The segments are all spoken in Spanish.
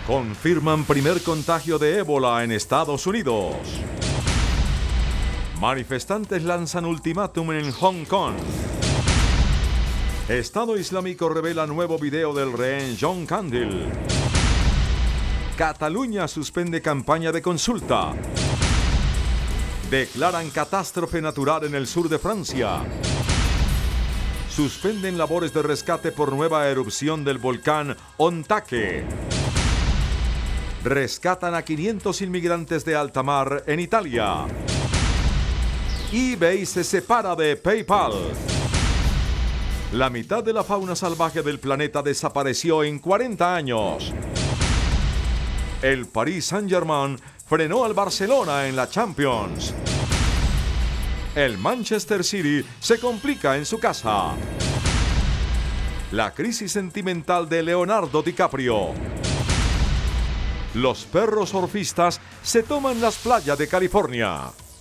Confirman primer contagio de ébola en Estados Unidos. Manifestantes lanzan ultimátum en Hong Kong. Estado Islámico revela nuevo video del rehén John Candil. Cataluña suspende campaña de consulta. Declaran catástrofe natural en el sur de Francia. Suspenden labores de rescate por nueva erupción del volcán Ontake. Rescatan a 500 inmigrantes de alta mar en Italia. eBay se separa de PayPal. La mitad de la fauna salvaje del planeta desapareció en 40 años. El Paris Saint-Germain frenó al Barcelona en la Champions. El Manchester City se complica en su casa. La crisis sentimental de Leonardo DiCaprio. Los perros surfistas se toman las playas de California.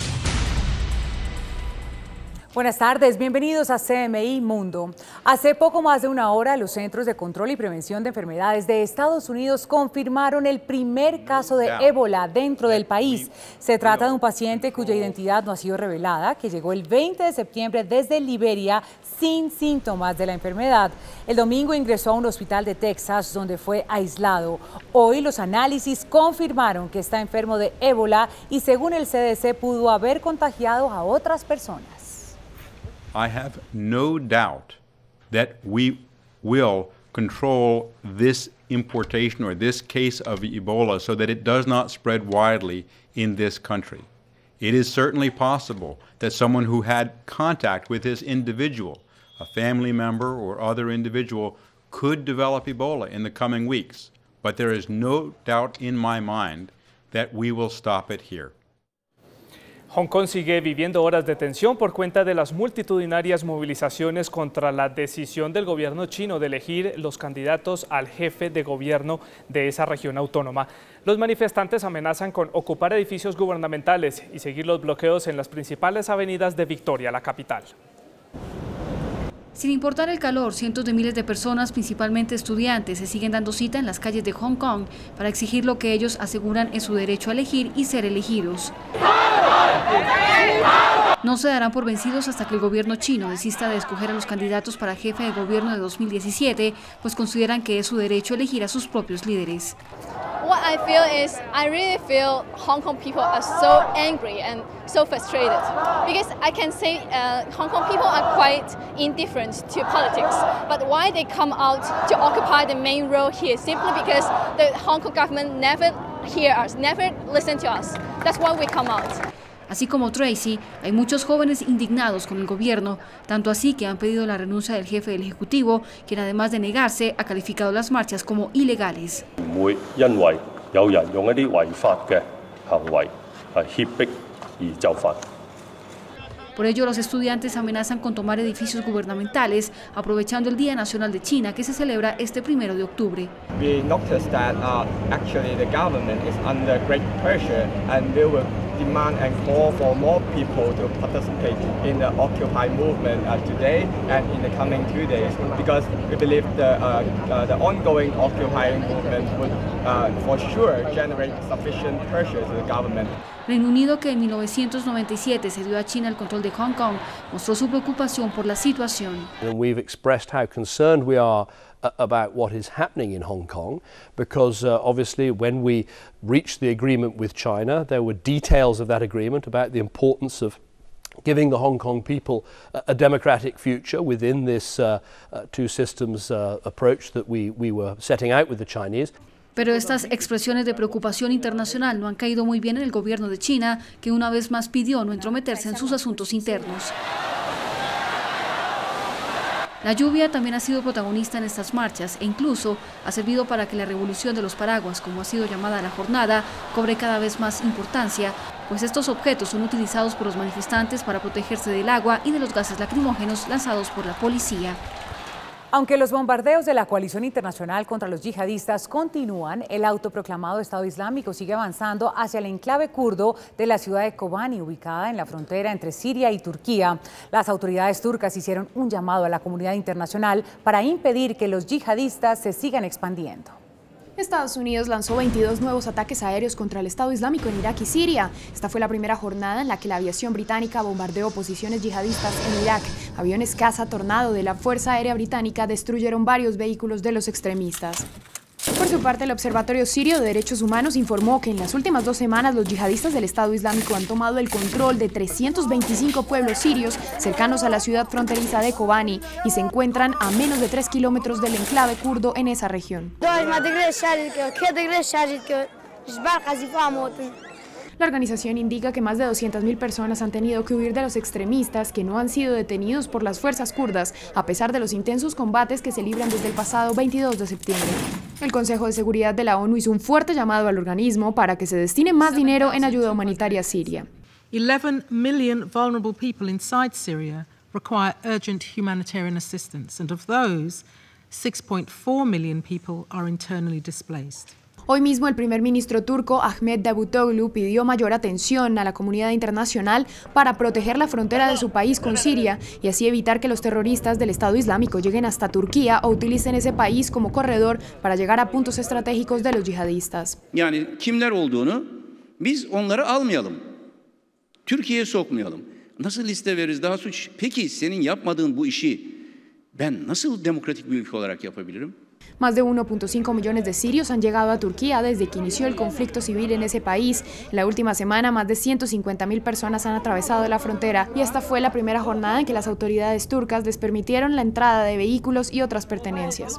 Buenas tardes, bienvenidos a CMI Mundo. Hace poco más de una hora, los Centros de Control y Prevención de Enfermedades de Estados Unidos confirmaron el primer caso de ébola dentro del país. Se trata de un paciente cuya identidad no ha sido revelada, que llegó el 20 de septiembre desde Liberia sin síntomas de la enfermedad. El domingo ingresó a un hospital de Texas donde fue aislado. Hoy los análisis confirmaron que está enfermo de ébola y según el CDC pudo haber contagiado a otras personas. I have no doubt that we will control this importation or this case of Ebola so that it does not spread widely in this country. It is certainly possible that someone who had contact with this individual, a family member or other individual, could develop Ebola in the coming weeks. But there is no doubt in my mind that we will stop it here. Hong Kong sigue viviendo horas de tensión por cuenta de las multitudinarias movilizaciones contra la decisión del gobierno chino de elegir los candidatos al jefe de gobierno de esa región autónoma. Los manifestantes amenazan con ocupar edificios gubernamentales y seguir los bloqueos en las principales avenidas de Victoria, la capital. Sin importar el calor, cientos de miles de personas, principalmente estudiantes, se siguen dando cita en las calles de Hong Kong para exigir lo que ellos aseguran es su derecho a elegir y ser elegidos. No se darán por vencidos hasta que el gobierno chino desista de escoger a los candidatos para jefe de gobierno de 2017, pues consideran que es su derecho elegir a sus propios líderes. What I feel is, I really feel Hong Kong people are so angry and so frustrated because I can say Hong Kong people are quite indifferent to politics, but why they come out to occupy the main role here simply because the Hong Kong government never hear us, never listen to us. That's why we come out. Así como Tracy, hay muchos jóvenes indignados con el gobierno, tanto así que han pedido la renuncia del jefe del Ejecutivo, quien además de negarse, ha calificado las marchas como ilegales. Por ello, los estudiantes amenazan con tomar edificios gubernamentales, aprovechando el Día Nacional de China, que se celebra este 1 de octubre. We noticed that actually the government is under great pressure and they will demand and call for more people to participate in the Occupy movement today and in the coming 2 days, because we believe the ongoing Occupy movement would for sure generate sufficient pressure to the government. Reino Unido, que en 1997 se dio a China el control de Hong Kong, mostró su preocupación por la situación. We've expressed how concerned we are about what is happening in Hong Kong, because obviously when we reached the agreement with China, there were details of that agreement about the importance of giving the Hong Kong people a democratic future within this two systems approach that we were setting out with the Chinese. Pero estas expresiones de preocupación internacional no han caído muy bien en el gobierno de China, que una vez más pidió no entrometerse en sus asuntos internos. La lluvia también ha sido protagonista en estas marchas e incluso ha servido para que la revolución de los paraguas, como ha sido llamada la jornada, cobre cada vez más importancia, pues estos objetos son utilizados por los manifestantes para protegerse del agua y de los gases lacrimógenos lanzados por la policía. Aunque los bombardeos de la coalición internacional contra los yihadistas continúan, el autoproclamado Estado Islámico sigue avanzando hacia el enclave kurdo de la ciudad de Kobani, ubicada en la frontera entre Siria y Turquía. Las autoridades turcas hicieron un llamado a la comunidad internacional para impedir que los yihadistas se sigan expandiendo. Estados Unidos lanzó 22 nuevos ataques aéreos contra el Estado Islámico en Irak y Siria. Esta fue la primera jornada en la que la aviación británica bombardeó posiciones yihadistas en Irak. Aviones caza Tornado de la Fuerza Aérea Británica destruyeron varios vehículos de los extremistas. Por su parte, el Observatorio Sirio de Derechos Humanos informó que en las últimas 2 semanas los yihadistas del Estado Islámico han tomado el control de 325 pueblos sirios cercanos a la ciudad fronteriza de Kobani y se encuentran a menos de 3 kilómetros del enclave kurdo en esa región. La organización indica que más de 200.000 personas han tenido que huir de los extremistas que no han sido detenidos por las fuerzas kurdas, a pesar de los intensos combates que se libran desde el pasado 22 de septiembre. El Consejo de Seguridad de la ONU hizo un fuerte llamado al organismo para que se destine más dinero en ayuda humanitaria a Siria. 11 million vulnerable people inside Syria require urgent humanitarian assistance, and of those, 6.4 million people are internally displaced. Hoy mismo el primer ministro turco Ahmet Davutoglu pidió mayor atención a la comunidad internacional para proteger la frontera de su país con Siria y así evitar que los terroristas del Estado Islámico lleguen hasta Turquía o utilicen ese país como corredor para llegar a puntos estratégicos de los yihadistas. Yani kimler olduğunu biz onları almayalım. Türkiye'ye sokmayalım. Nasıl liste veririz daha suç? Peki senin yapmadığın bu işi ben nasıl demokratik bir ülke olarak yapabilirim? Más de 1.5 millones de sirios han llegado a Turquía desde que inició el conflicto civil en ese país. En la última semana, más de 150.000 personas han atravesado la frontera y esta fue la primera jornada en que las autoridades turcas les permitieron la entrada de vehículos y otras pertenencias.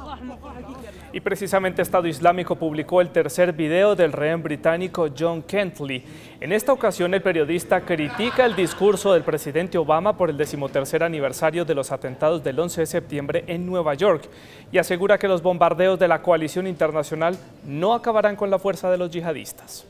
Y precisamente Estado Islámico publicó el tercer video del rehén británico John Kentley. En esta ocasión el periodista critica el discurso del presidente Obama por el 13º aniversario de los atentados del 11 de septiembre en Nueva York y asegura que los bombardeos de la coalición internacional no acabarán con la fuerza de los yihadistas.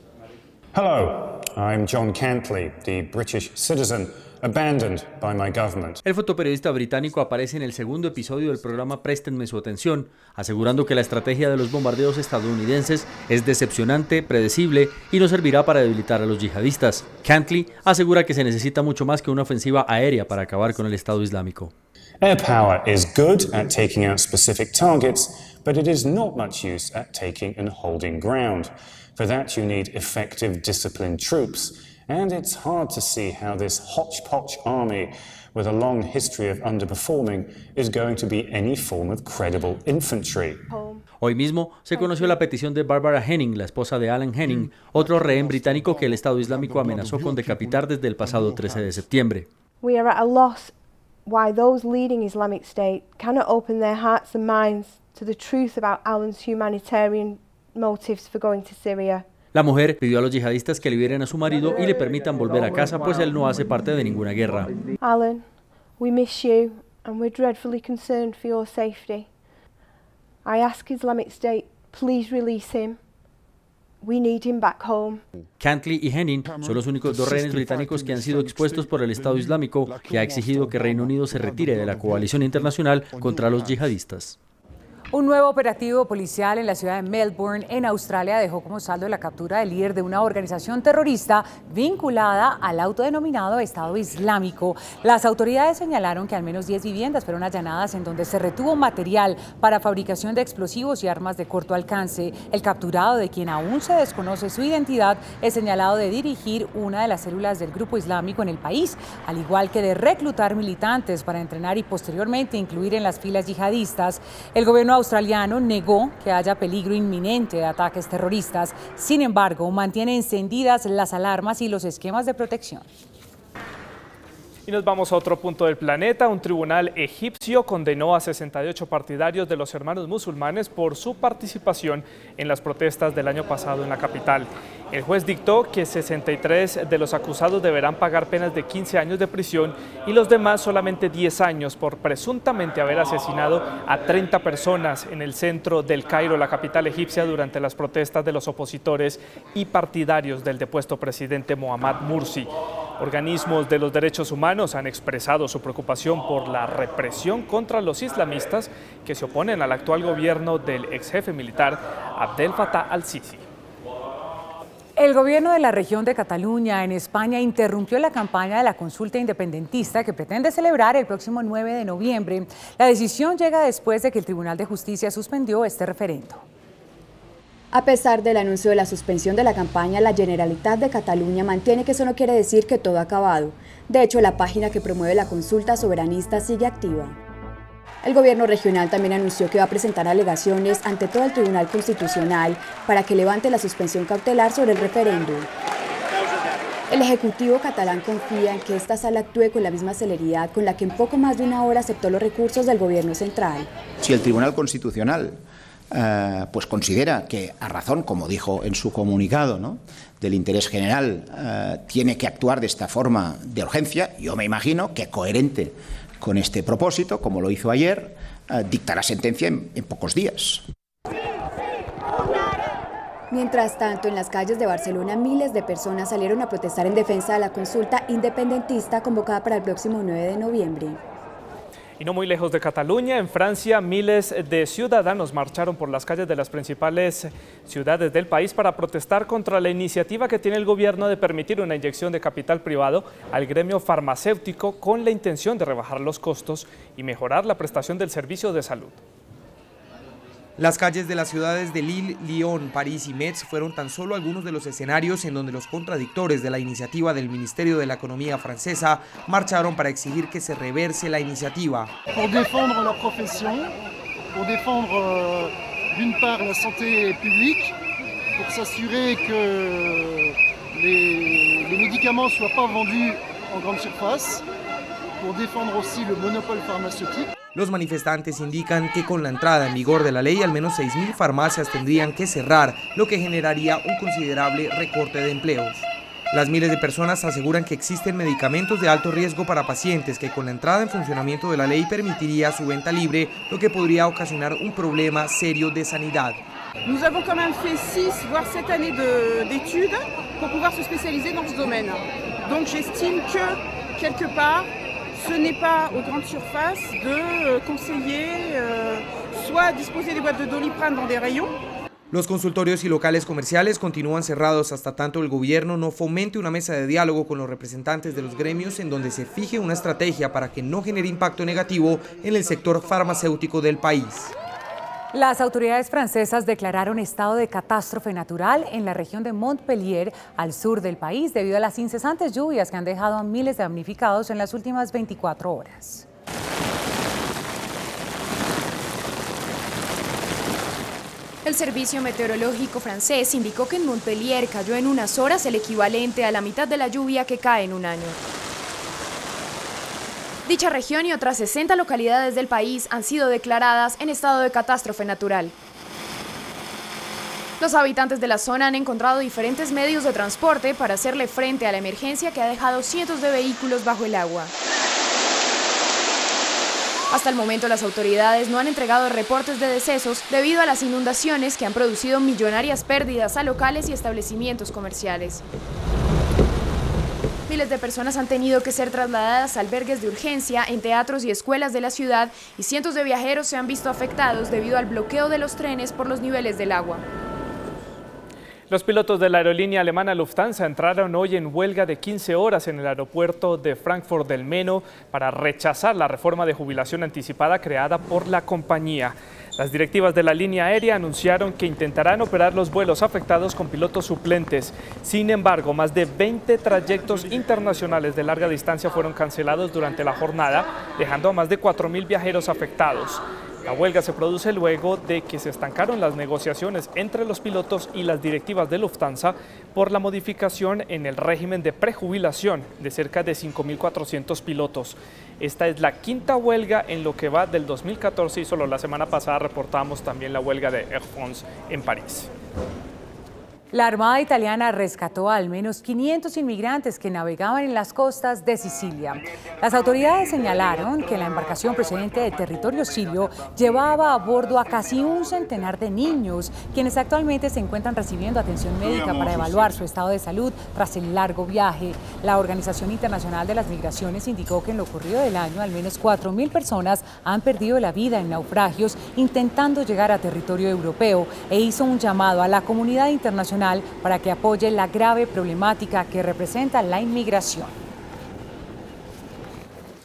Hello, I'm John Kentley, the British citizen abandoned by my government. El fotoperiodista británico aparece en el segundo episodio del programa Préstenme su atención, asegurando que la estrategia de los bombardeos estadounidenses es decepcionante, predecible y no servirá para debilitar a los yihadistas. Kentley asegura que se necesita mucho más que una ofensiva aérea para acabar con el Estado Islámico. Air power is good at taking out specific targets, but it is not much use at taking and holding ground. For that you need effective, disciplined troops. And it's hard to see how this hodgepodge army with a long history of underperforming is going to be any form of credible infantry. Hoy mismo se conoció la petición de Barbara Henning, la esposa de Alan Henning, otro rehén británico que el Estado Islámico amenazó con decapitar desde el pasado 13 de septiembre. We are at a loss why those leading Islamic State cannot open their hearts and minds to the truth about Alan's humanitarian motives for going to Syria. La mujer pidió a los yihadistas que liberen a su marido y le permitan volver a casa, pues él no hace parte de ninguna guerra. Alan, we miss you and we're dreadfully concerned for your safety. I ask Islamic State, please release him. We need him back home. Kentley y Henning son los únicos 2 rehenes británicos que han sido expuestos por el Estado Islámico, que ha exigido que Reino Unido se retire de la coalición internacional contra los yihadistas. Un nuevo operativo policial en la ciudad de Melbourne, en Australia, dejó como saldo la captura del líder de una organización terrorista vinculada al autodenominado Estado Islámico. Las autoridades señalaron que al menos 10 viviendas fueron allanadas en donde se retuvo material para fabricación de explosivos y armas de corto alcance. El capturado, de quien aún se desconoce su identidad, es señalado de dirigir una de las células del grupo islámico en el país, al igual que de reclutar militantes para entrenar y posteriormente incluir en las filas yihadistas. El gobierno australiano negó que haya peligro inminente de ataques terroristas. Sin embargo, mantiene encendidas las alarmas y los esquemas de protección. Y nos vamos a otro punto del planeta. Un tribunal egipcio condenó a 68 partidarios de los hermanos musulmanes por su participación en las protestas del año pasado en la capital. El juez dictó que 63 de los acusados deberán pagar penas de 15 años de prisión y los demás solamente 10 años por presuntamente haber asesinado a 30 personas en el centro del Cairo, la capital egipcia, durante las protestas de los opositores y partidarios del depuesto presidente Mohamed Morsi. Organismos de los derechos humanos han expresado su preocupación por la represión contra los islamistas que se oponen al actual gobierno del ex jefe militar Abdel Fattah al-Sisi. El gobierno de la región de Cataluña, en España, interrumpió la campaña de la consulta independentista que pretende celebrar el próximo 9 de noviembre. La decisión llega después de que el Tribunal de Justicia suspendió este referendo. A pesar del anuncio de la suspensión de la campaña, la Generalitat de Cataluña mantiene que eso no quiere decir que todo ha acabado. De hecho, la página que promueve la consulta soberanista sigue activa. El gobierno regional también anunció que va a presentar alegaciones ante todo el Tribunal Constitucional para que levante la suspensión cautelar sobre el referéndum. El Ejecutivo catalán confía en que esta sala actúe con la misma celeridad con la que en poco más de una hora aceptó los recursos del gobierno central. Si el Tribunal Constitucional pues considera que, a razón, como dijo en su comunicado, ¿no?, del interés general, tiene que actuar de esta forma de urgencia, yo me imagino que, coherente con este propósito, como lo hizo ayer, dictará sentencia en pocos días. Mientras tanto, en las calles de Barcelona, miles de personas salieron a protestar en defensa de la consulta independentista convocada para el próximo 9 de noviembre. Y no muy lejos de Cataluña, en Francia, miles de ciudadanos marcharon por las calles de las principales ciudades del país para protestar contra la iniciativa que tiene el gobierno de permitir una inyección de capital privado al gremio farmacéutico con la intención de rebajar los costos y mejorar la prestación del servicio de salud. Las calles de las ciudades de Lille, Lyon, París y Metz fueron tan solo algunos de los escenarios en donde los contradictores de la iniciativa del Ministerio de la Economía francesa marcharon para exigir que se reverse la iniciativa. Pour défendre la profesión, pour défendre d'une part la santé publique, pour s'assurer que les médicaments soient pas vendus en grande surface, pour défendre aussi le monopole pharmaceutique. Los manifestantes indican que con la entrada en vigor de la ley, al menos 6.000 farmacias tendrían que cerrar, lo que generaría un considerable recorte de empleos. Las miles de personas aseguran que existen medicamentos de alto riesgo para pacientes que con la entrada en funcionamiento de la ley permitiría su venta libre, lo que podría ocasionar un problema serio de sanidad. Nous avons quand même fait 6 voire 7 années d'études pour pouvoir se spécialiser dans ce domaine. Donc j'estime que quelque part ce n'est pas aux grandes surfaces de conseiller soit disposer des boîtes de Doliprane dans des rayons. Los consultorios y locales comerciales continúan cerrados hasta tanto el gobierno no fomente una mesa de diálogo con los representantes de los gremios en donde se fije una estrategia para que no genere impacto negativo en el sector farmacéutico del país. Las autoridades francesas declararon estado de catástrofe natural en la región de Montpellier, al sur del país, debido a las incesantes lluvias que han dejado a miles de damnificados en las últimas 24 horas. El Servicio Meteorológico francés indicó que en Montpellier cayó en unas horas el equivalente a la mitad de la lluvia que cae en un año. Dicha región y otras 60 localidades del país han sido declaradas en estado de catástrofe natural. Los habitantes de la zona han encontrado diferentes medios de transporte para hacerle frente a la emergencia que ha dejado cientos de vehículos bajo el agua. Hasta el momento, las autoridades no han entregado reportes de decesos debido a las inundaciones que han producido millonarias pérdidas a locales y establecimientos comerciales. Miles de personas han tenido que ser trasladadas a albergues de urgencia en teatros y escuelas de la ciudad y cientos de viajeros se han visto afectados debido al bloqueo de los trenes por los niveles del agua. Los pilotos de la aerolínea alemana Lufthansa entraron hoy en huelga de 15 horas en el aeropuerto de Frankfurt del Meno para rechazar la reforma de jubilación anticipada creada por la compañía. Las directivas de la línea aérea anunciaron que intentarán operar los vuelos afectados con pilotos suplentes. Sin embargo, más de 20 trayectos internacionales de larga distancia fueron cancelados durante la jornada, dejando a más de 4.000 viajeros afectados. La huelga se produce luego de que se estancaron las negociaciones entre los pilotos y las directivas de Lufthansa por la modificación en el régimen de prejubilación de cerca de 5.400 pilotos. Esta es la quinta huelga en lo que va del 2014 y solo la semana pasada reportamos también la huelga de Air France en París. La Armada italiana rescató a al menos 500 inmigrantes que navegaban en las costas de Sicilia. Las autoridades señalaron que la embarcación procedente de territorio sirio llevaba a bordo a casi un centenar de niños, quienes actualmente se encuentran recibiendo atención médica para evaluar su estado de salud tras el largo viaje. La Organización Internacional de las Migraciones indicó que en lo ocurrido del año al menos 4.000 personas han perdido la vida en naufragios intentando llegar a territorio europeo e hizo un llamado a la comunidad internacional para que apoye la grave problemática que representa la inmigración.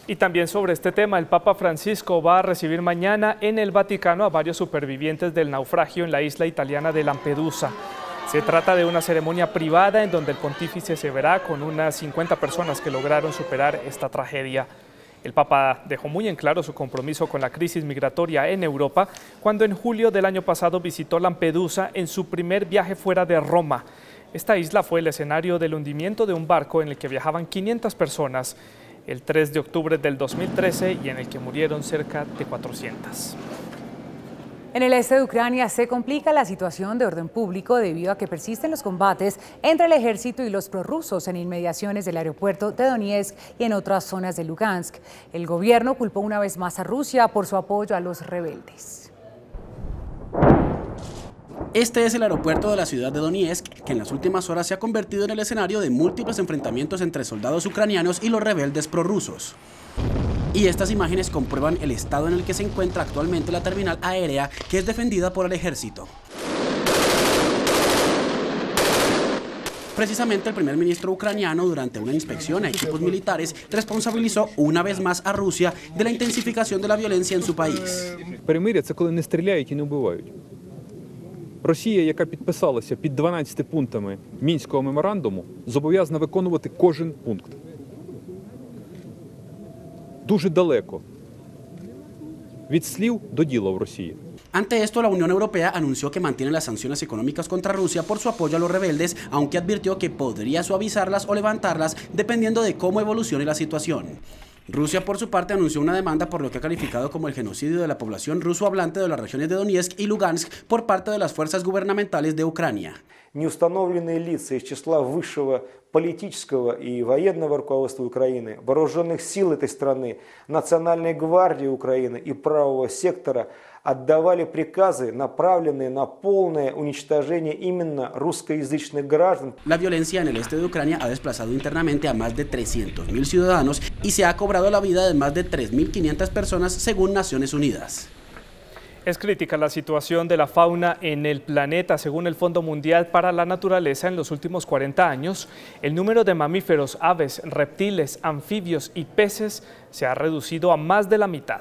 Y también sobre este tema, el Papa Francisco va a recibir mañana en el Vaticano a varios supervivientes del naufragio en la isla italiana de Lampedusa. Se trata de una ceremonia privada en donde el pontífice se verá con unas 50 personas que lograron superar esta tragedia. El Papa dejó muy en claro su compromiso con la crisis migratoria en Europa cuando en julio del año pasado visitó Lampedusa en su primer viaje fuera de Roma. Esta isla fue el escenario del hundimiento de un barco en el que viajaban 500 personas el 3 de octubre del 2013 y en el que murieron cerca de 400. En el este de Ucrania se complica la situación de orden público debido a que persisten los combates entre el ejército y los prorrusos en inmediaciones del aeropuerto de Donetsk y en otras zonas de Lugansk. El gobierno culpó una vez más a Rusia por su apoyo a los rebeldes. Este es el aeropuerto de la ciudad de Donetsk, que en las últimas horas se ha convertido en el escenario de múltiples enfrentamientos entre soldados ucranianos y los rebeldes prorrusos. Y estas imágenes comprueban el estado en el que se encuentra actualmente la terminal aérea, que es defendida por el ejército. Precisamente el primer ministro ucraniano, durante una inspección a equipos militares, responsabilizó una vez más a Rusia de la intensificación de la violencia en su país. Росія, яка підписалася під 12 пунктами Мінського меморандуму, зобов'язана виконувати кожен пункт. Дуже далеко від слів до діла в Росії. Ante esto, la Unión Europea anunció que mantiene las sanciones económicas contra Rusia por su apoyo a los rebeldes, aunque advirtió que podría suavizarlas o levantarlas dependiendo de cómo evolucione la situación. Rusia, por su parte, anunció una demanda por lo que ha calificado como el genocidio de la población ruso-hablante de las regiones de Donetsk y Lugansk por parte de las fuerzas gubernamentales de Ucrania. Неустановленные лица из числа высшего политического и военного руководства Украины, вооруженных сил этой страны, Национальной гвардии Украины и правого сектора отдавали приказы, направленные на полное уничтожение именно русскоязычных граждан. La violencia en el este de Ucrania ha desplazado internamente a más de 300.000 ciudadanos y se ha cobrado la vida de más de 3.500 personas según Naciones Unidas. Es crítica la situación de la fauna en el planeta. Según el Fondo Mundial para la Naturaleza, en los últimos 40 años, el número de mamíferos, aves, reptiles, anfibios y peces se ha reducido a más de la mitad.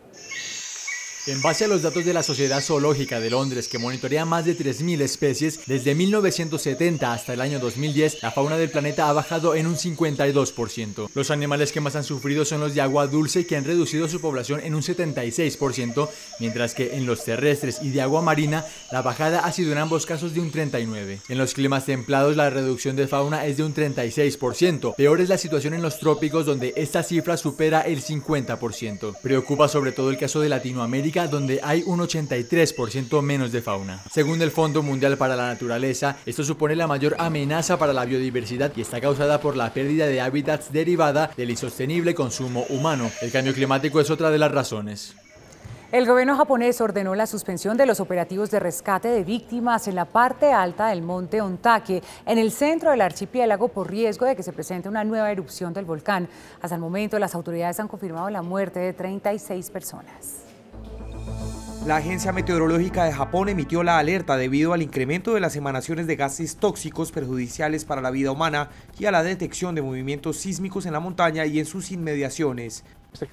En base a los datos de la Sociedad Zoológica de Londres, que monitorea más de 3.000 especies, desde 1970 hasta el año 2010, la fauna del planeta ha bajado en un 52%. Los animales que más han sufrido son los de agua dulce, que han reducido su población en un 76%, mientras que en los terrestres y de agua marina, la bajada ha sido en ambos casos de un 39%. En los climas templados, la reducción de fauna es de un 36%. Peor es la situación en los trópicos, donde esta cifra supera el 50%. Preocupa sobre todo el caso de Latinoamérica, donde hay un 83% menos de fauna. Según el Fondo Mundial para la Naturaleza, esto supone la mayor amenaza para la biodiversidad y está causada por la pérdida de hábitats derivada del insostenible consumo humano. El cambio climático es otra de las razones. El gobierno japonés ordenó la suspensión de los operativos de rescate de víctimas en la parte alta del monte Ontake, en el centro del archipiélago, por riesgo de que se presente una nueva erupción del volcán. Hasta el momento, las autoridades han confirmado la muerte de 36 personas. La Agencia Meteorológica de Japón emitió la alerta debido al incremento de las emanaciones de gases tóxicos perjudiciales para la vida humana y a la detección de movimientos sísmicos en la montaña y en sus inmediaciones.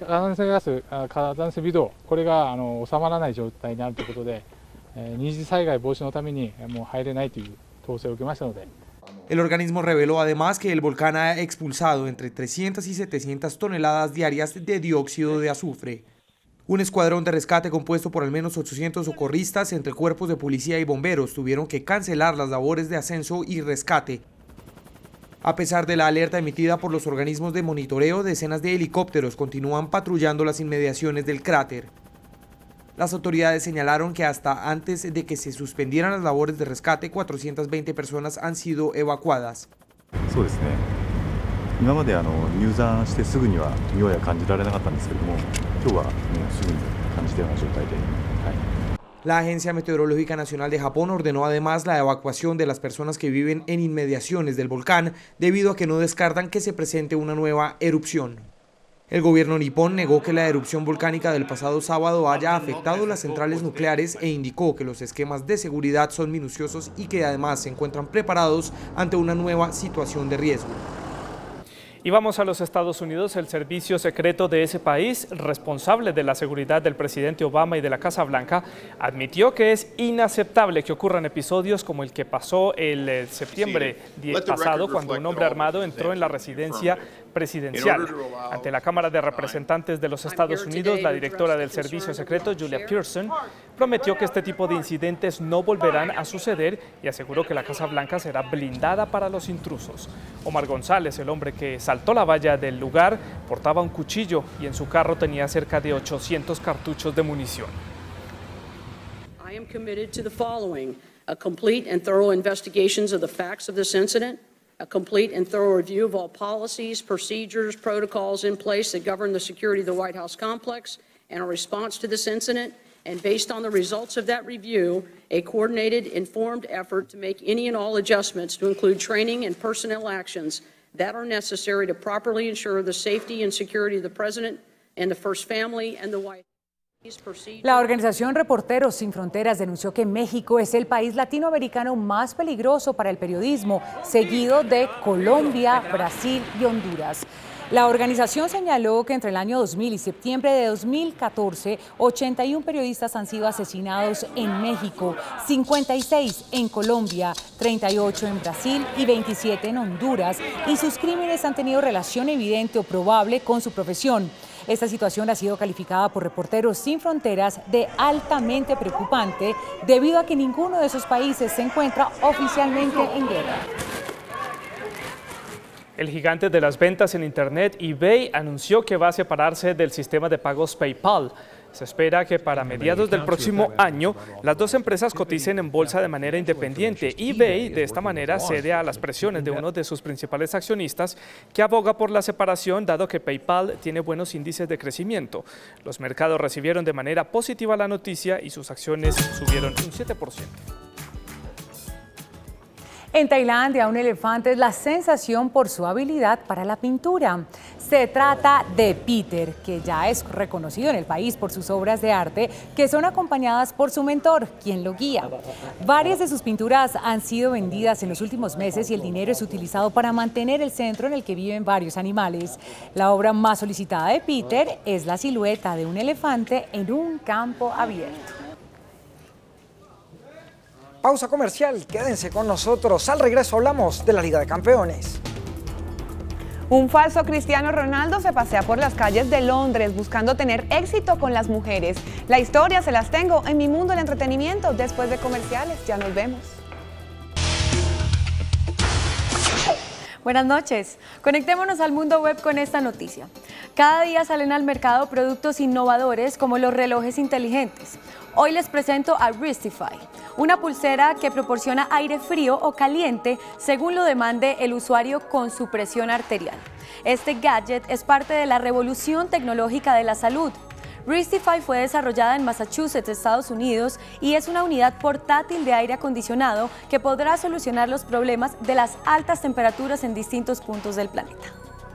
El organismo reveló además que el volcán ha expulsado entre 300 y 700 toneladas diarias de dióxido de azufre. Un escuadrón de rescate compuesto por al menos 800 socorristas entre cuerpos de policía y bomberos tuvieron que cancelar las labores de ascenso y rescate. A pesar de la alerta emitida por los organismos de monitoreo, decenas de helicópteros continúan patrullando las inmediaciones del cráter. Las autoridades señalaron que hasta antes de que se suspendieran las labores de rescate, 420 personas han sido evacuadas. 今まで入山してすぐには匂いは感じられなかったんですけども、今日はもうすぐに感じたような状態で。 La Agencia Meteorológica Nacional de Japón ordenó además la evacuación de las personas que viven en inmediaciones del volcán debido a que no descartan que se presente una nueva erupción. El gobierno nipón negó que la erupción volcánica del pasado sábado haya afectado las centrales nucleares e indicó que los esquemas de seguridad son minuciosos y que además se encuentran preparados ante una nueva situación de riesgo. Y vamos a los Estados Unidos. El servicio secreto de ese país, responsable de la seguridad del presidente Obama y de la Casa Blanca, admitió que es inaceptable que ocurran episodios como el que pasó el septiembre pasado, cuando un hombre armado entró en la residencia presidencial. Ante la Cámara de Representantes de los Estados Unidos, la directora del servicio secreto, Julia Pearson, prometió que este tipo de incidentes no volverán a suceder y aseguró que la Casa Blanca será blindada para los intrusos. Omar González, el hombre que saltó la valla del lugar, portaba un cuchillo y en su carro tenía cerca de 800 cartuchos de munición. I am committed to the following: a complete and thorough investigations of the facts of this incident, a complete and thorough review of all policies, procedures, protocols in place that govern the security of the White House complex, and a response to this incident, and based on the results of that review, a coordinated, informed effort to make any and all adjustments to include training and personnel actions that are necessary to properly ensure the safety and security of the President and the First Family and the White House. La organización Reporteros Sin Fronteras denunció que México es el país latinoamericano más peligroso para el periodismo, seguido de Colombia, Brasil y Honduras. La organización señaló que entre el año 2000 y septiembre de 2014, 81 periodistas han sido asesinados en México, 56 en Colombia, 38 en Brasil y 27 en Honduras, y sus crímenes han tenido relación evidente o probable con su profesión. Esta situación ha sido calificada por Reporteros Sin Fronteras de altamente preocupante debido a que ninguno de esos países se encuentra oficialmente en guerra. El gigante de las ventas en Internet, eBay, anunció que va a separarse del sistema de pagos PayPal. Se espera que para mediados del próximo año las dos empresas coticen en bolsa de manera independiente. eBay de esta manera cede a las presiones de uno de sus principales accionistas, que aboga por la separación dado que PayPal tiene buenos índices de crecimiento. Los mercados recibieron de manera positiva la noticia y sus acciones subieron un 7%. En Tailandia, un elefante es la sensación por su habilidad para la pintura. Se trata de Peter, que ya es reconocido en el país por sus obras de arte, que son acompañadas por su mentor, quien lo guía. Varias de sus pinturas han sido vendidas en los últimos meses y el dinero es utilizado para mantener el centro en el que viven varios animales. La obra más solicitada de Peter es la silueta de un elefante en un campo abierto. Pausa comercial, quédense con nosotros. Al regreso hablamos de la Liga de Campeones. Un falso Cristiano Ronaldo se pasea por las calles de Londres buscando tener éxito con las mujeres. La historia se las tengo en Mi Mundo del Entretenimiento después de comerciales. Ya nos vemos. Buenas noches. Conectémonos al mundo web con esta noticia. Cada día salen al mercado productos innovadores como los relojes inteligentes. Hoy les presento a Wristify, una pulsera que proporciona aire frío o caliente según lo demande el usuario con su presión arterial. Este gadget es parte de la revolución tecnológica de la salud. Wristify fue desarrollada en Massachusetts, Estados Unidos, y es una unidad portátil de aire acondicionado que podrá solucionar los problemas de las altas temperaturas en distintos puntos del planeta.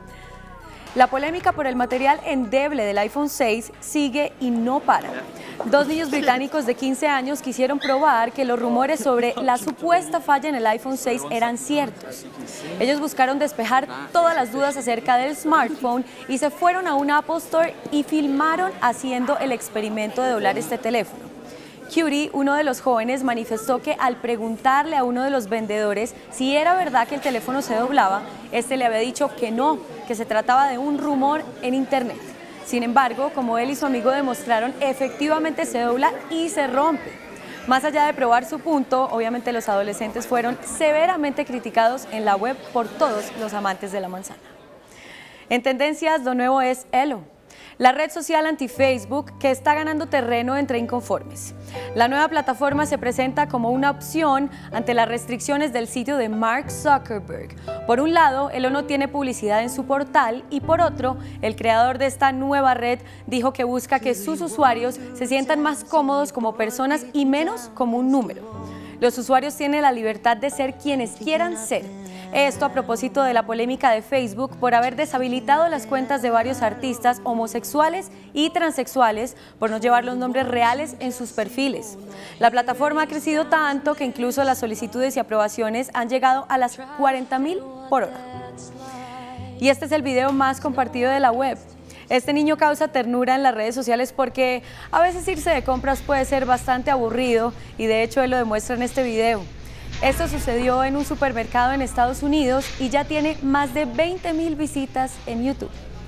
La polémica por el material endeble del iPhone 6 sigue y no para. Dos niños británicos de 15 años quisieron probar que los rumores sobre la supuesta falla en el iPhone 6 eran ciertos. Ellos buscaron despejar todas las dudas acerca del smartphone y se fueron a una Apple Store y filmaron haciendo el experimento de doblar este teléfono. Cutie, uno de los jóvenes, manifestó que al preguntarle a uno de los vendedores si era verdad que el teléfono se doblaba, este le había dicho que no, que se trataba de un rumor en internet. Sin embargo, como él y su amigo demostraron, efectivamente se dobla y se rompe. Más allá de probar su punto, obviamente los adolescentes fueron severamente criticados en la web por todos los amantes de la manzana. En tendencias, lo nuevo es Elo, la red social anti-Facebook que está ganando terreno entre inconformes. La nueva plataforma se presenta como una opción ante las restricciones del sitio de Mark Zuckerberg. Por un lado, Elo no tiene publicidad en su portal y por otro, el creador de esta nueva red dijo que busca que sus usuarios se sientan más cómodos como personas y menos como un número. Los usuarios tienen la libertad de ser quienes quieran ser. Esto a propósito de la polémica de Facebook por haber deshabilitado las cuentas de varios artistas homosexuales y transexuales por no llevar los nombres reales en sus perfiles. La plataforma ha crecido tanto que incluso las solicitudes y aprobaciones han llegado a las 40.000 por hora. Y este es el video más compartido de la web. Este niño causa ternura en las redes sociales porque a veces irse de compras puede ser bastante aburrido y de hecho él lo demuestra en este video. Esto sucedió en un supermercado en Estados Unidos y ya tiene más de 20.000 visitas en YouTube.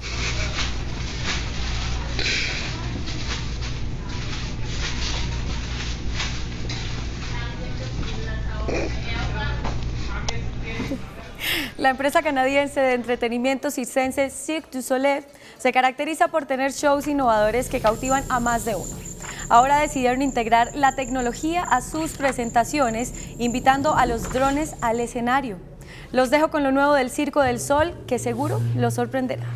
La empresa canadiense de entretenimiento circense Cirque du Soleil se caracteriza por tener shows innovadores que cautivan a más de uno. Ahora decidieron integrar la tecnología a sus presentaciones, invitando a los drones al escenario. Los dejo con lo nuevo del Circo del Sol, que seguro los sorprenderá.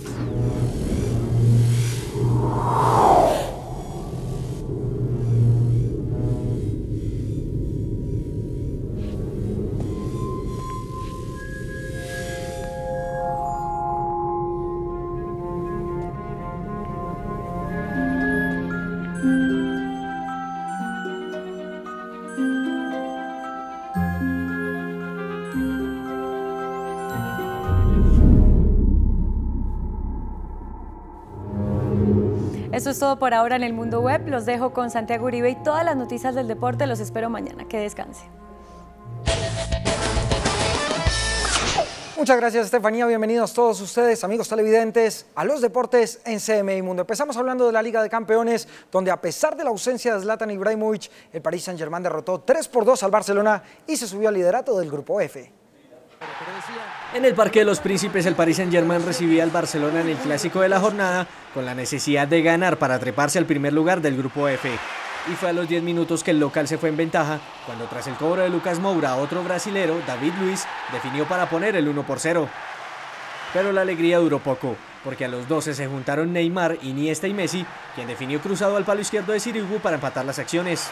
Eso es todo por ahora en el mundo web. Los dejo con Santiago Uribe y todas las noticias del deporte. Los espero mañana. Que descanse. Muchas gracias, Estefanía. Bienvenidos todos ustedes, amigos televidentes, a los deportes en CMI Mundo. Empezamos hablando de la Liga de Campeones, donde a pesar de la ausencia de Zlatan Ibrahimovic, el Paris Saint-Germain derrotó 3-2 al Barcelona y se subió al liderato del Grupo F. En el Parque de los Príncipes, el Paris Saint-Germain recibía al Barcelona en el clásico de la jornada con la necesidad de ganar para treparse al primer lugar del Grupo F. Y fue a los 10 minutos que el local se fue en ventaja, cuando tras el cobro de Lucas Moura, otro brasilero, David Luiz, definió para poner el 1-0. Pero la alegría duró poco, porque a los 12 se juntaron Neymar, Iniesta y Messi, quien definió cruzado al palo izquierdo de Sirigu para empatar las acciones.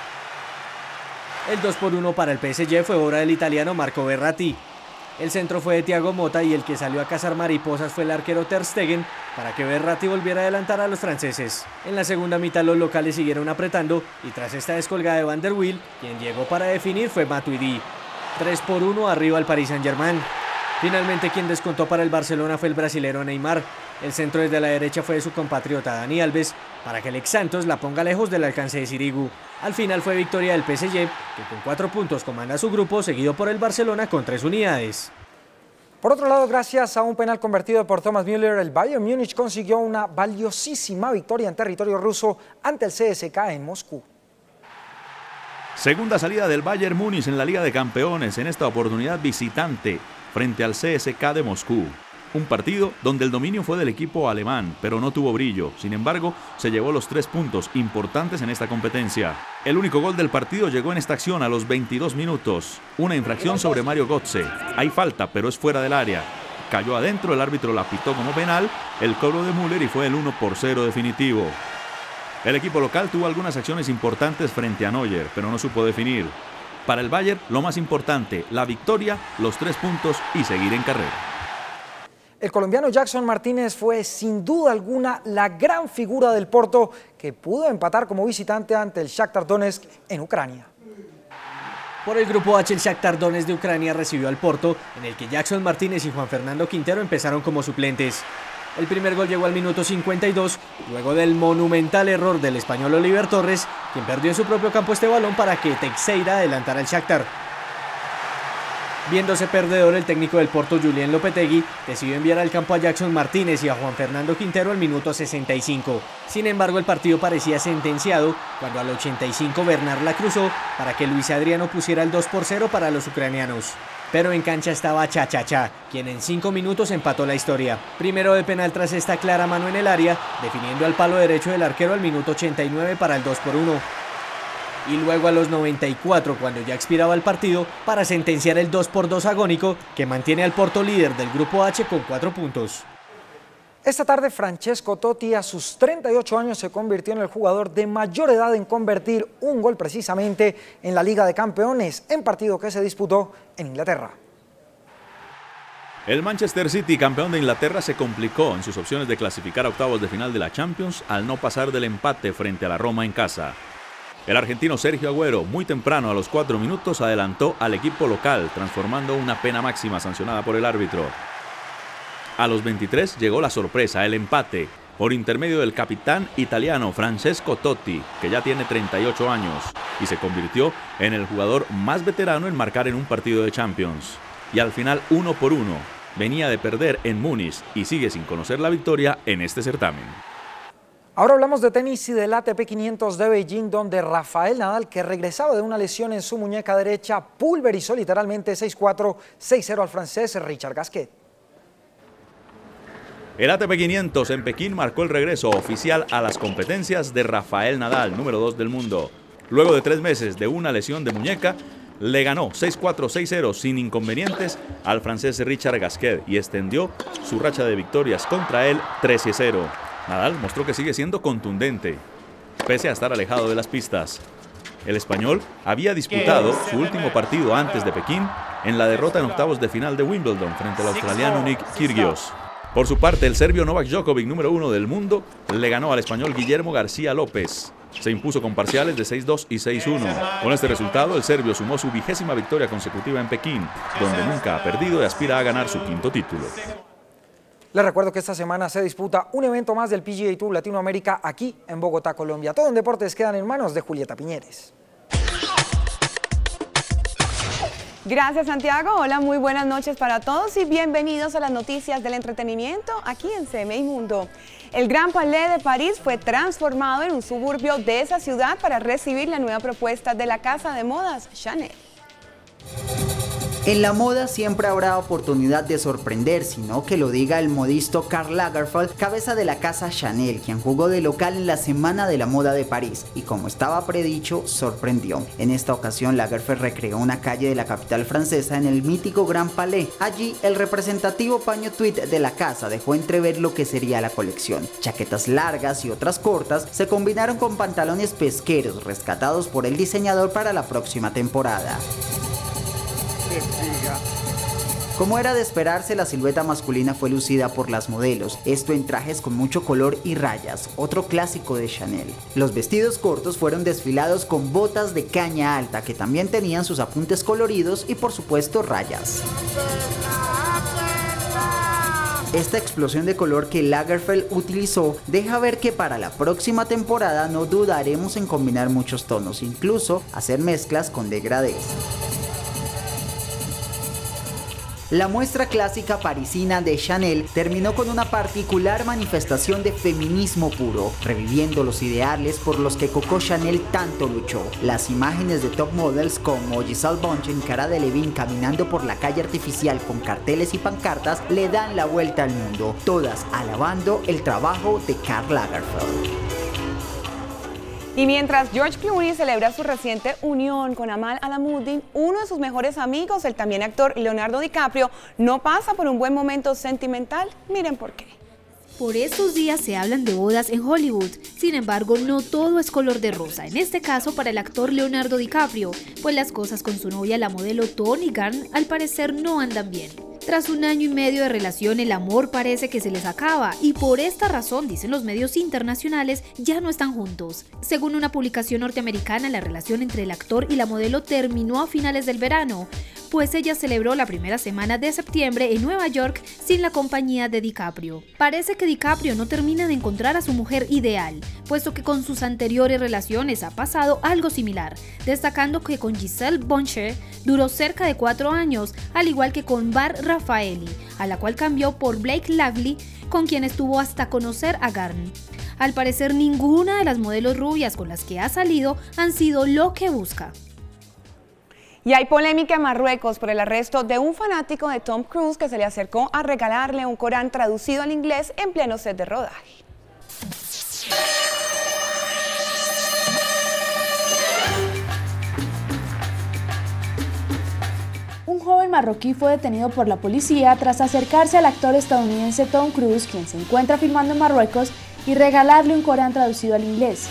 El 2-1 para el PSG fue obra del italiano Marco Verratti. El centro fue de Thiago Motta y el que salió a cazar mariposas fue el arquero Ter Stegen para que Verratti volviera a adelantar a los franceses. En la segunda mitad los locales siguieron apretando y tras esta descolgada de Van der Wiel, quien llegó para definir fue Matuidi. 3-1 arriba al Paris Saint-Germain. Finalmente quien descontó para el Barcelona fue el brasilero Neymar. El centro desde la derecha fue de su compatriota Dani Alves para que el ex Santos la ponga lejos del alcance de Sirigu. Al final fue victoria del PSG, que con 4 puntos comanda su grupo, seguido por el Barcelona con 3 unidades. Por otro lado, gracias a un penal convertido por Thomas Müller, el Bayern Múnich consiguió una valiosísima victoria en territorio ruso ante el CSKA en Moscú. Segunda salida del Bayern Múnich en la Liga de Campeones, en esta oportunidad visitante frente al CSKA de Moscú. Un partido donde el dominio fue del equipo alemán, pero no tuvo brillo. Sin embargo, se llevó los 3 puntos importantes en esta competencia. El único gol del partido llegó en esta acción a los 22 minutos. Una infracción sobre Mario Götze. Hay falta, pero es fuera del área. Cayó adentro, el árbitro la pitó como penal, el cobro de Müller y fue el 1-0 definitivo. El equipo local tuvo algunas acciones importantes frente a Neuer, pero no supo definir. Para el Bayern, lo más importante, la victoria, los 3 puntos y seguir en carrera. El colombiano Jackson Martínez fue sin duda alguna la gran figura del Porto, que pudo empatar como visitante ante el Shakhtar Donetsk en Ucrania. Por el grupo H, el Shakhtar Donetsk de Ucrania recibió al Porto, en el que Jackson Martínez y Juan Fernando Quintero empezaron como suplentes. El primer gol llegó al minuto 52, luego del monumental error del español Oliver Torres, quien perdió en su propio campo este balón para que Teixeira adelantara al Shakhtar. Viéndose perdedor, el técnico del Porto, Julián Lopetegui, decidió enviar al campo a Jackson Martínez y a Juan Fernando Quintero al minuto 65. Sin embargo, el partido parecía sentenciado cuando al 85 Bernard la cruzó para que Luis Adriano pusiera el 2-0 para los ucranianos. Pero en cancha estaba Cha, quien en 5 minutos empató la historia. Primero de penal tras esta clara mano en el área, definiendo al palo derecho del arquero al minuto 89 para el 2-1. Y luego a los 94, cuando ya expiraba el partido, para sentenciar el 2-2 agónico que mantiene al Porto líder del Grupo H con 4 puntos. Esta tarde Francesco Totti a sus 38 años se convirtió en el jugador de mayor edad en convertir un gol precisamente en la Liga de Campeones, en partido que se disputó en Inglaterra. El Manchester City, campeón de Inglaterra, se complicó en sus opciones de clasificar a octavos de final de la Champions al no pasar del empate frente a la Roma en casa. El argentino Sergio Agüero, muy temprano a los 4 minutos, adelantó al equipo local, transformando una pena máxima sancionada por el árbitro. A los 23 llegó la sorpresa, el empate, por intermedio del capitán italiano Francesco Totti, que ya tiene 38 años, y se convirtió en el jugador más veterano en marcar en un partido de Champions. Y al final 1-1, venía de perder en Múnich y sigue sin conocer la victoria en este certamen. Ahora hablamos de tenis y del ATP 500 de Beijing, donde Rafael Nadal, que regresaba de una lesión en su muñeca derecha, pulverizó literalmente 6-4, 6-0 al francés Richard Gasquet. El ATP 500 en Pekín marcó el regreso oficial a las competencias de Rafael Nadal, número 2 del mundo. Luego de 3 meses de una lesión de muñeca, le ganó 6-4, 6-0 sin inconvenientes al francés Richard Gasquet y extendió su racha de victorias contra él 13-0. Nadal mostró que sigue siendo contundente, pese a estar alejado de las pistas. El español había disputado su último partido antes de Pekín en la derrota en octavos de final de Wimbledon frente al australiano Nick Kyrgios. Por su parte, el serbio Novak Djokovic, número 1 del mundo, le ganó al español Guillermo García López. Se impuso con parciales de 6-2 y 6-1. Con este resultado, el serbio sumó su 20ª victoria consecutiva en Pekín, donde nunca ha perdido y aspira a ganar su 5º título. Les recuerdo que esta semana se disputa un evento más del PGA Tour Latinoamérica aquí en Bogotá, Colombia. Todo en deportes quedan en manos de Julieta Piñeres. Gracias, Santiago. Hola, muy buenas noches para todos y bienvenidos a las noticias del entretenimiento aquí en CMI Mundo. El Grand Palais de París fue transformado en un suburbio de esa ciudad para recibir la nueva propuesta de la casa de modas Chanel. En la moda siempre habrá oportunidad de sorprender, sino que lo diga el modisto Karl Lagerfeld, cabeza de la casa Chanel, quien jugó de local en la Semana de la Moda de París y, como estaba predicho, sorprendió. En esta ocasión, Lagerfeld recreó una calle de la capital francesa en el mítico Grand Palais. Allí, el representativo paño tweed de la casa dejó entrever lo que sería la colección. Chaquetas largas y otras cortas se combinaron con pantalones pesqueros rescatados por el diseñador para la próxima temporada. Como era de esperarse, la silueta masculina fue lucida por las modelos, esto en trajes con mucho color y rayas, otro clásico de Chanel. Los vestidos cortos fueron desfilados con botas de caña alta que también tenían sus apuntes coloridos y por supuesto rayas. Esta explosión de color que Lagerfeld utilizó deja ver que para la próxima temporada no dudaremos en combinar muchos tonos, incluso hacer mezclas con degradés. La muestra clásica parisina de Chanel terminó con una particular manifestación de feminismo puro, reviviendo los ideales por los que Coco Chanel tanto luchó. Las imágenes de top models como Giselle Bündchen y Cara Delevingne caminando por la calle artificial con carteles y pancartas le dan la vuelta al mundo, todas alabando el trabajo de Karl Lagerfeld. Y mientras George Clooney celebra su reciente unión con Amal Alamuddin, uno de sus mejores amigos, el también actor Leonardo DiCaprio, no pasa por un buen momento sentimental. Miren por qué. Por estos días se hablan de bodas en Hollywood, sin embargo no todo es color de rosa, en este caso para el actor Leonardo DiCaprio, pues las cosas con su novia la modelo Toni Garn al parecer no andan bien. Tras 1 año y medio de relación, el amor parece que se les acaba y por esta razón, dicen los medios internacionales, ya no están juntos. Según una publicación norteamericana, la relación entre el actor y la modelo terminó a finales del verano, pues ella celebró la primera semana de septiembre en Nueva York sin la compañía de DiCaprio. Parece que DiCaprio no termina de encontrar a su mujer ideal, puesto que con sus anteriores relaciones ha pasado algo similar, destacando que con Giselle Bündchen duró cerca de 4 años, al igual que con Bar Raffaelli, a la cual cambió por Blake Lively, con quien estuvo hasta conocer a Garn. Al parecer ninguna de las modelos rubias con las que ha salido han sido lo que busca. Y hay polémica en Marruecos por el arresto de un fanático de Tom Cruise que se le acercó a regalarle un Corán traducido al inglés en pleno set de rodaje. Un joven marroquí fue detenido por la policía tras acercarse al actor estadounidense Tom Cruise, quien se encuentra filmando en Marruecos, y regalarle un Corán traducido al inglés.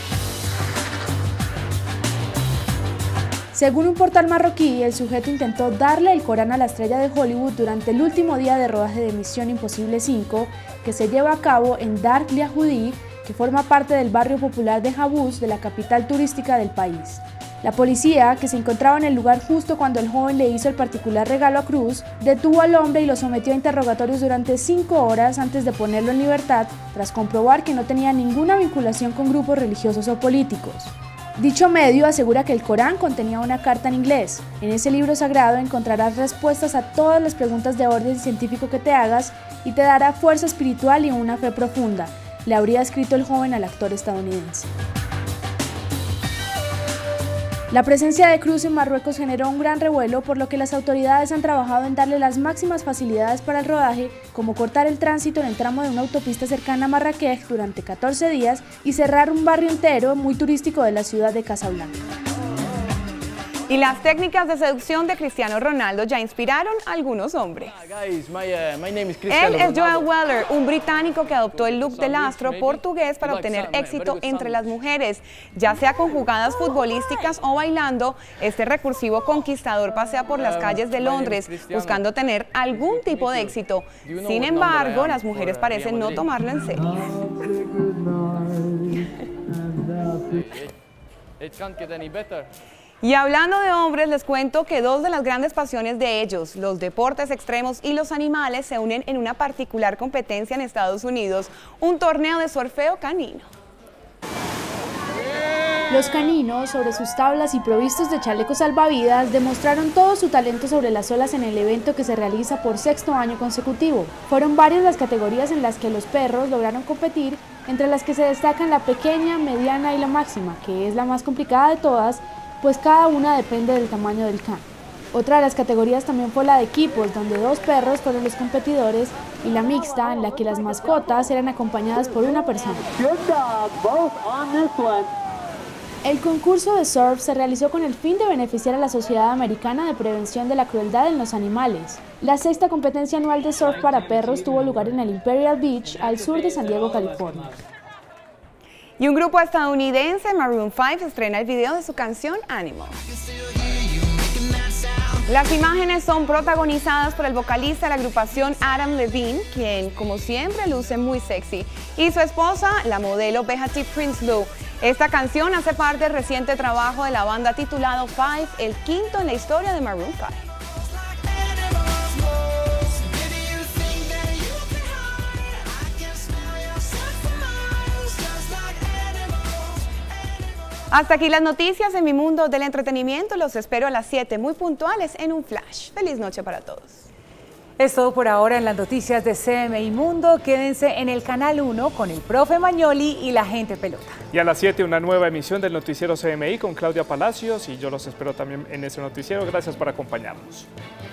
Según un portal marroquí, el sujeto intentó darle el Corán a la estrella de Hollywood durante el último día de rodaje de Misión Imposible 5, que se lleva a cabo en Dar Yahoudi, que forma parte del barrio popular de Jabús, de la capital turística del país. La policía, que se encontraba en el lugar justo cuando el joven le hizo el particular regalo a Cruz, detuvo al hombre y lo sometió a interrogatorios durante 5 horas antes de ponerlo en libertad, tras comprobar que no tenía ninguna vinculación con grupos religiosos o políticos. Dicho medio asegura que el Corán contenía una carta en inglés. En ese libro sagrado encontrarás respuestas a todas las preguntas de orden científico que te hagas y te dará fuerza espiritual y una fe profunda, le habría escrito el joven al actor estadounidense. La presencia de Cruz en Marruecos generó un gran revuelo, por lo que las autoridades han trabajado en darle las máximas facilidades para el rodaje, como cortar el tránsito en el tramo de una autopista cercana a Marrakech durante 14 días y cerrar un barrio entero muy turístico de la ciudad de Casablanca. Y las técnicas de seducción de Cristiano Ronaldo ya inspiraron a algunos hombres. Él es Joel Weller, un británico que adoptó el look del astro portugués para obtener éxito entre las mujeres. Ya sea con jugadas futbolísticas o bailando, este recursivo conquistador pasea por las calles de Londres buscando tener algún tipo de éxito. Sin embargo, las mujeres parecen no tomarlo en serio. Y hablando de hombres, les cuento que dos de las grandes pasiones de ellos, los deportes extremos y los animales, se unen en una particular competencia en Estados Unidos, un torneo de surfeo canino. Los caninos, sobre sus tablas y provistos de chalecos salvavidas, demostraron todo su talento sobre las olas en el evento que se realiza por 6º año consecutivo. Fueron varias las categorías en las que los perros lograron competir, entre las que se destacan la pequeña, mediana y la máxima, que es la más complicada de todas, pues cada una depende del tamaño del can. Otra de las categorías también fue la de equipos, donde 2 perros fueron los competidores, y la mixta, en la que las mascotas eran acompañadas por una persona. El concurso de surf se realizó con el fin de beneficiar a la Sociedad Americana de Prevención de la Crueldad en los Animales. La 6ª competencia anual de surf para perros tuvo lugar en el Imperial Beach, al sur de San Diego, California. Y un grupo estadounidense, Maroon 5, estrena el video de su canción Animal. Las imágenes son protagonizadas por el vocalista de la agrupación Adam Levine, quien como siempre luce muy sexy, y su esposa, la modelo Behati Prinsloo. Esta canción hace parte del reciente trabajo de la banda titulado Five, el 5º en la historia de Maroon 5. Hasta aquí las noticias en mi mundo del entretenimiento. Los espero a las 7 muy puntuales en un flash. Feliz noche para todos. Es todo por ahora en las noticias de CMI Mundo. Quédense en el Canal 1 con el profe Magnoli y la gente pelota. Y a las 7 una nueva emisión del noticiero CMI con Claudia Palacios, y yo los espero también en ese noticiero. Gracias por acompañarnos.